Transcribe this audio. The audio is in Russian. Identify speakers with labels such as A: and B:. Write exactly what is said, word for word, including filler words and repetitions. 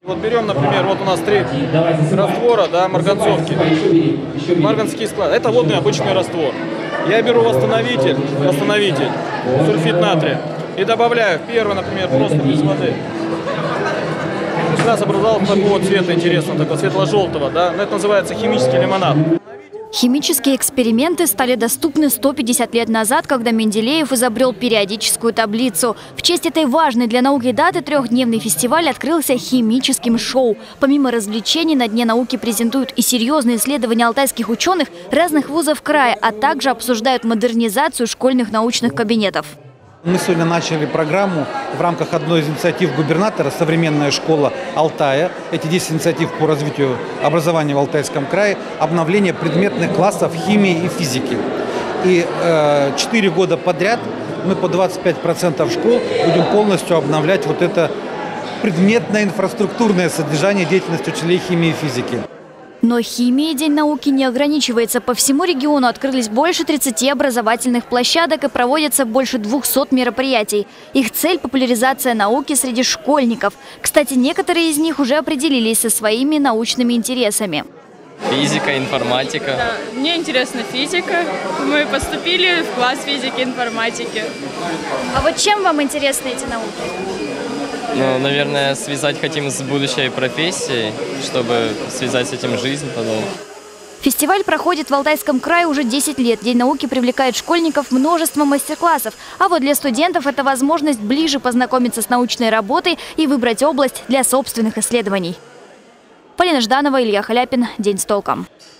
A: Вот берем, например, вот у нас три раствора, да, марганцовки. Марганский склад. Это водный обычный раствор. Я беру восстановитель, восстановитель, сульфид натрия и добавляю первый, например, просто без воды. У нас образовался такого цвета интересного, такого светло-желтого, да, но это называется химический лимонад.
B: Химические эксперименты стали доступны сто пятьдесят лет назад, когда Менделеев изобрел периодическую таблицу. В честь этой важной для науки даты трехдневный фестиваль открылся химическим шоу. Помимо развлечений на Дне науки презентуют и серьезные исследования алтайских ученых разных вузов края, а также обсуждают модернизацию школьных научных кабинетов.
C: Мы сегодня начали программу в рамках одной из инициатив губернатора «Современная школа Алтая». Эти десять инициатив по развитию образования в Алтайском крае, обновление предметных классов химии и физики. И четыре э, года подряд мы по двадцать пять процентов школ будем полностью обновлять вот это предметное инфраструктурное содержание деятельности учителей химии и физики.
B: Но химией День науки не ограничивается. По всему региону открылись больше тридцати образовательных площадок и проводятся больше двухсот мероприятий. Их цель – популяризация науки среди школьников. Кстати, некоторые из них уже определились со своими научными интересами.
D: Физика, информатика.
E: Да, мне интересна физика. Мы поступили в класс физики и информатики.
B: А вот чем вам интересны эти науки?
D: Ну, наверное, связать хотим с будущей профессией, чтобы связать с этим жизнь потом.
B: Фестиваль проходит в Алтайском крае уже десять лет. День науки привлекает школьников множеством мастер-классов. А вот для студентов это возможность ближе познакомиться с научной работой и выбрать область для собственных исследований. Полина Жданова, Илья Халяпин. День с толком.